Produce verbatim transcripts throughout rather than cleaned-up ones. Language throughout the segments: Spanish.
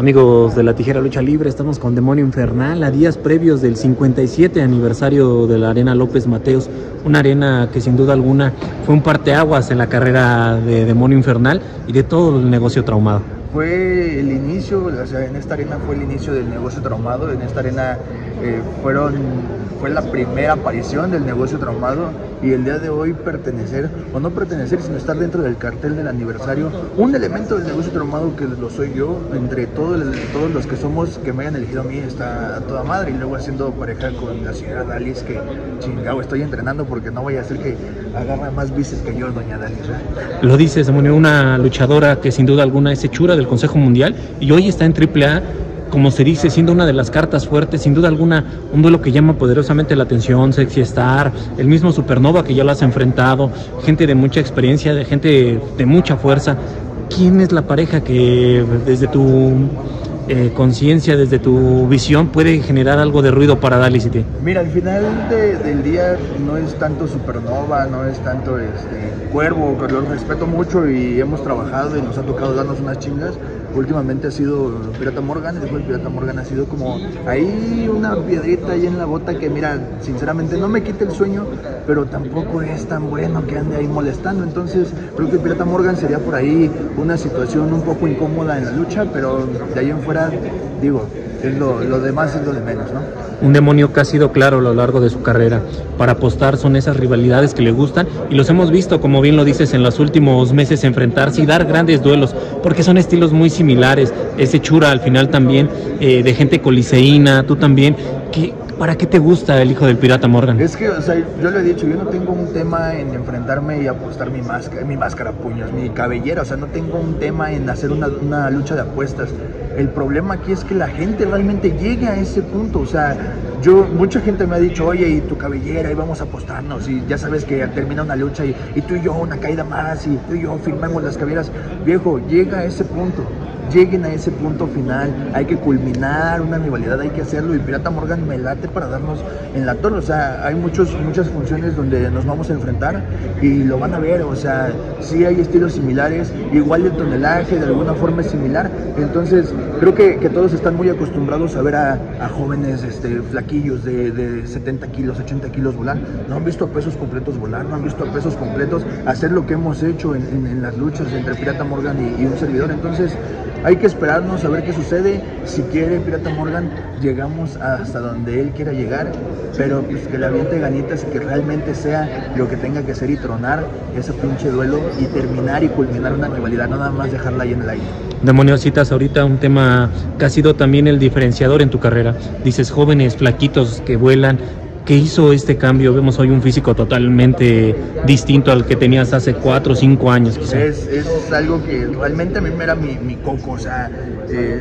Amigos de la Tijera Lucha Libre, estamos con Demonio Infernal a días previos del cincuenta y siete aniversario de la Arena López Mateos, una arena que sin duda alguna fue un parteaguas en la carrera de Demonio Infernal y de todo el negocio traumado. Fue el inicio, o sea, en esta arena fue el inicio del negocio traumado, en esta arena eh, fueron, fue la primera aparición del negocio traumado y el día de hoy pertenecer, o no pertenecer, sino estar dentro del cartel del aniversario, un elemento del negocio traumado que lo soy yo, entre todo el, todos los que somos, que me hayan elegido a mí, está a toda madre, y luego haciendo pareja con la señora Dalis, que chingado, estoy entrenando porque no vaya a ser que agarra más bices que yo, doña Dalis, ¿eh? Lo dices, Demonio, una luchadora que sin duda alguna es hechura del Consejo Mundial y hoy está en triple A, como se dice, siendo una de las cartas fuertes, sin duda alguna, un duelo que llama poderosamente la atención. Sexy Star, el mismo Supernova que ya lo has enfrentado, gente de mucha experiencia, de gente de mucha fuerza. ¿Quién es la pareja que desde tu eh, conciencia, desde tu visión, puede generar algo de ruido para Dalis City? Mira, al final de, del día no es tanto Supernova, no es tanto este Cuervo, que lo respeto mucho y hemos trabajado y nos ha tocado darnos unas chingas. Últimamente ha sido Pirata Morgan, y después el Pirata Morgan ha sido como ahí una piedrita ahí en la bota que, mira, sinceramente no me quita el sueño, pero tampoco es tan bueno que ande ahí molestando. Entonces creo que el Pirata Morgan sería por ahí una situación un poco incómoda en la lucha, pero de ahí en fuera, digo, es lo, lo demás es lo de menos, ¿no? Un Demonio que ha sido claro a lo largo de su carrera. Para apostar son esas rivalidades que le gustan y los hemos visto, como bien lo dices, en los últimos meses enfrentarse y dar grandes duelos, porque son estilos muy similares. Ese Chura al final también, eh, de gente coliseína, tú también. ¿Qué, ¿Para qué te gusta el hijo del Pirata Morgan? Es que, o sea, yo le he dicho, yo no tengo un tema en enfrentarme y apostar mi máscara, mi máscara, puños, mi cabellera, o sea, no tengo un tema en hacer una, una lucha de apuestas. El problema aquí es que la gente realmente llegue a ese punto, o sea, yo, mucha gente me ha dicho, oye, y tu cabellera, y vamos a apostarnos, y ya sabes que termina una lucha, y, y tú y yo una caída más, y tú y yo firmamos las cabelleras. Viejo, llega a ese punto. Lleguen a ese punto final, hay que culminar una rivalidad, hay que hacerlo, y Pirata Morgan me late para darnos en la torre. O sea, hay muchos, muchas funciones donde nos vamos a enfrentar y lo van a ver, o sea, sí hay estilos similares, igual el tonelaje de alguna forma es similar, entonces creo que, que todos están muy acostumbrados a ver a, a jóvenes este, flaquillos de, de setenta kilos, ochenta kilos volar, no han visto a pesos completos volar, no han visto a pesos completos hacer lo que hemos hecho en, en, en las luchas entre Pirata Morgan y, y un servidor. Entonces hay que esperarnos a ver qué sucede. Si quiere Pirata Morgan, llegamos hasta donde él quiera llegar, pero pues que le aviente ganitas y que realmente sea lo que tenga que ser y tronar ese pinche duelo y terminar y culminar una rivalidad, no nada más dejarla ahí en el aire. Demonio, citas ahorita un tema que ha sido también el diferenciador en tu carrera. Dices jóvenes flaquitos que vuelan. ¿Qué hizo este cambio? Vemos hoy un físico totalmente distinto al que tenías hace cuatro o cinco años, quizá. Es, es algo que realmente a mí me era mi, mi coco, o sea, eh,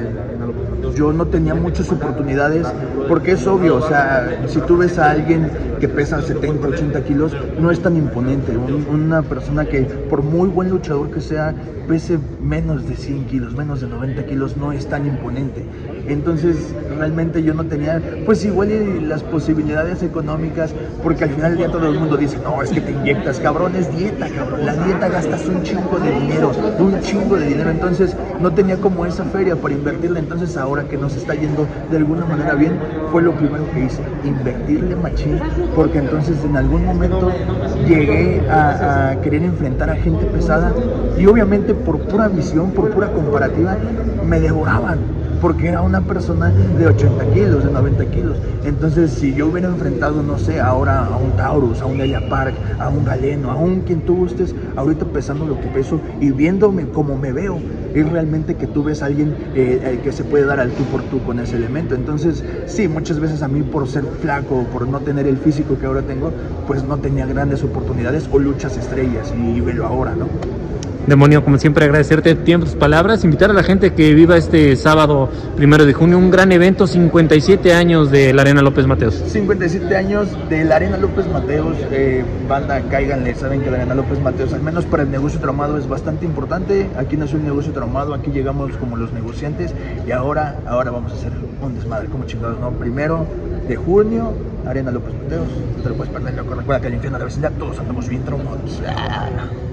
yo no tenía muchas oportunidades, porque es obvio, o sea, si tú ves a alguien que pesa setenta, ochenta kilos, no es tan imponente. Un, una persona que, por muy buen luchador que sea, pese menos de cien kilos, menos de noventa kilos, no es tan imponente. Entonces, realmente yo no tenía, pues igual las posibilidades económicas, porque al final del día todo el mundo dice, no, es que te inyectas, cabrón, es dieta, cabrón, la dieta gastas un chingo de dinero, un chingo de dinero, entonces no tenía como esa feria para invertirle. Entonces ahora que nos está yendo de alguna manera bien, fue lo primero que hice, invertirle machín, porque entonces en algún momento llegué a, a querer enfrentar a gente pesada y obviamente por pura visión, por pura comparativa, me devoraban, porque era una persona de ochenta kilos, de noventa kilos. Entonces, si yo hubiera enfrentado, no sé, ahora a un Taurus, a un Elia Park, a un Galeno, a un quien tú gustes, ahorita pesando lo que peso y viéndome como me veo, es realmente que tú ves a alguien eh, que se puede dar al tú por tú con ese elemento. Entonces, sí, muchas veces a mí por ser flaco, por no tener el físico que ahora tengo, pues no tenía grandes oportunidades o luchas estrellas, y velo ahora, ¿no? Demonio, como siempre, agradecerte tiempo, tus palabras, invitar a la gente que viva este sábado primero de junio, un gran evento, cincuenta y siete años de la Arena López Mateos. cincuenta y siete años de la Arena López Mateos, eh, banda, cáiganle, saben que la Arena López Mateos, al menos para el negocio traumado, es bastante importante. Aquí nació el negocio traumado, aquí llegamos como los negociantes y ahora, ahora vamos a hacer un desmadre, como chingados, ¿no? Primero de junio, Arena López Mateos, no te lo puedes perder, loco. Recuerda que al infierno de la vecindad todos andamos bien traumados. ¡Ah!